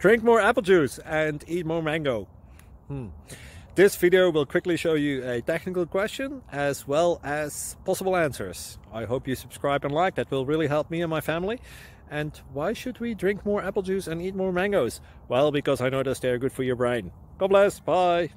Drink more apple juice and eat more mango. This video will quickly show you a technical question as well as possible answers. I hope you subscribe and like, that will really help me and my family. And why should we drink more apple juice and eat more mangoes? Well, because I noticed they're good for your brain. God bless, bye!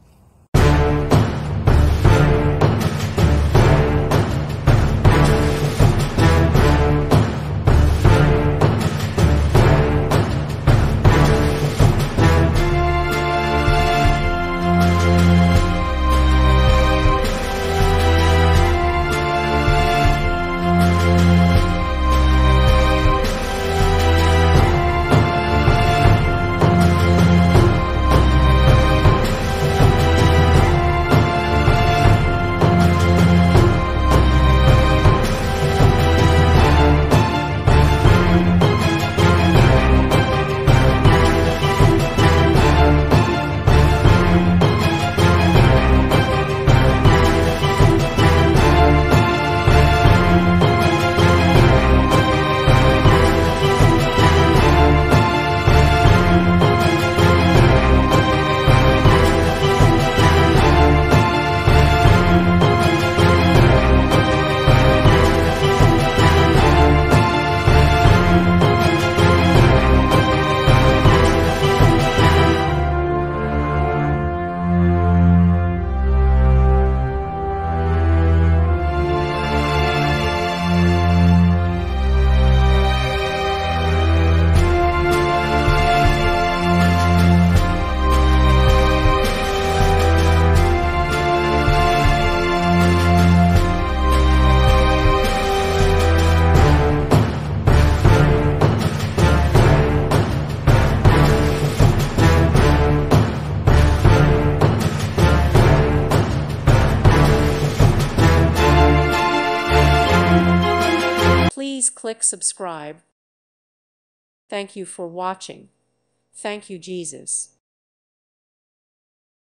Please click subscribe. Thank you for watching. Thank you, Jesus.